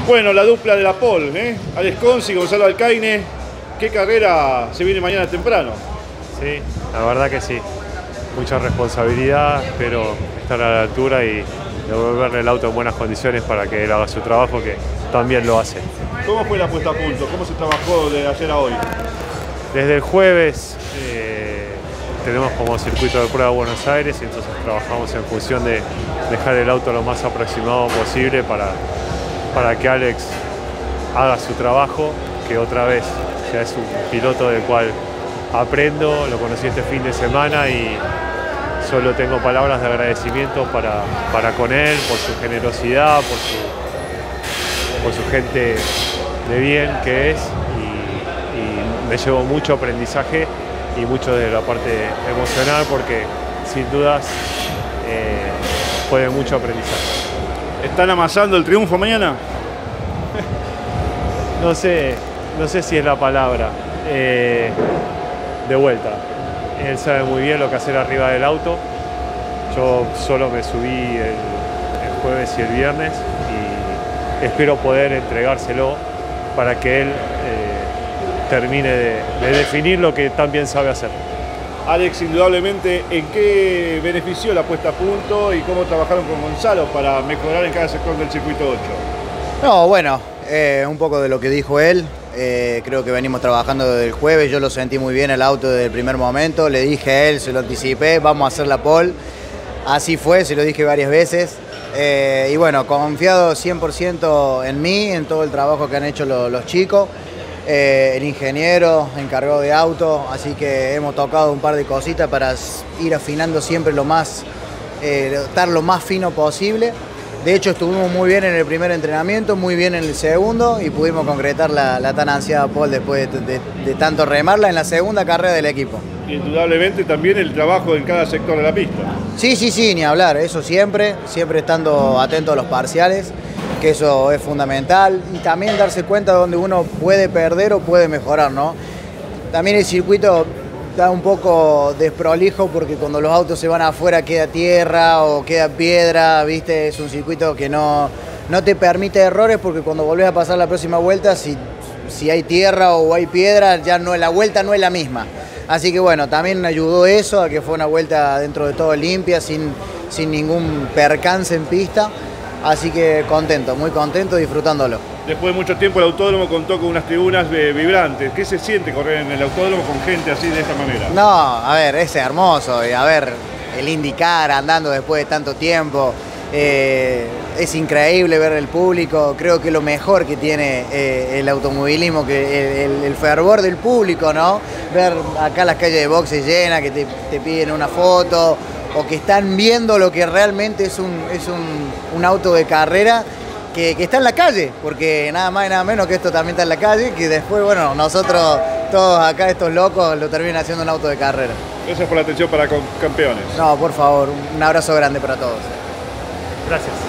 Bueno, la dupla de la pole, ¿eh? Alex Conci y Gonzalo Alcaine. ¿Qué carrera se viene mañana temprano? Sí, la verdad que sí. Mucha responsabilidad, pero estar a la altura y devolverle el auto en buenas condiciones para que él haga su trabajo, que también lo hace. ¿Cómo fue la puesta a punto? ¿Cómo se trabajó de ayer a hoy? Desde el jueves tenemos como circuito de prueba Buenos Aires y entonces trabajamos en función de dejar el auto lo más aproximado posible para que Alex haga su trabajo, que otra vez ya es un piloto del cual aprendo, lo conocí este fin de semana y solo tengo palabras de agradecimiento para con él, por su generosidad, por su gente de bien que es y me llevo mucho aprendizaje y mucho de la parte emocional porque sin dudas fue de mucho aprendizaje. ¿Están amasando el triunfo mañana? No sé si es la palabra. De vuelta, él sabe muy bien lo que hacer arriba del auto. Yo solo me subí el jueves y el viernes y espero poder entregárselo para que él termine de definir lo que tan bien sabe hacer. Alex, indudablemente, ¿en qué benefició la puesta a punto y cómo trabajaron con Gonzalo para mejorar en cada sector del circuito 8? No, bueno, un poco de lo que dijo él. Creo que venimos trabajando desde el jueves, yo lo sentí muy bien el auto desde el primer momento, le dije a él, se lo anticipé, vamos a hacer la pole, así fue, se lo dije varias veces, y bueno, confiado 100% en mí, en todo el trabajo que han hecho los chicos, el ingeniero encargado de auto, así que hemos tocado un par de cositas para ir afinando siempre estar lo más fino posible. De hecho, estuvimos muy bien en el primer entrenamiento, muy bien en el segundo y pudimos concretar la tan ansiada pole después de tanto remarla en la segunda carrera del equipo. Indudablemente también el trabajo en cada sector de la pista. Sí, ni hablar, eso siempre estando atento a los parciales, que eso es fundamental y también darse cuenta de donde uno puede perder o puede mejorar, ¿no? También el circuito está un poco desprolijo porque cuando los autos se van afuera queda tierra o queda piedra, ¿viste? Es un circuito que no te permite errores porque cuando volvés a pasar la próxima vuelta, si hay tierra o hay piedra, ya la vuelta no es la misma. Así que bueno, también ayudó eso a que fue una vuelta dentro de todo limpia, sin ningún percance en pista. Así que contento, muy contento, disfrutándolo. Después de mucho tiempo el autódromo contó con unas tribunas vibrantes. ¿Qué se siente correr en el autódromo con gente así de esta manera? No, a ver, es hermoso. Y a ver, el IndyCar andando después de tanto tiempo. Es increíble ver el público. Creo que lo mejor que tiene el automovilismo, que el fervor del público, ¿no? Ver acá las calles de boxes llenas, que te piden una foto o que están viendo lo que realmente es un auto de carrera que está en la calle, porque nada más y nada menos que esto también está en la calle, que después, bueno, nosotros todos acá, estos locos, lo terminan haciendo un auto de carrera. Gracias por la atención para Campeones. No, por favor, un abrazo grande para todos. Gracias.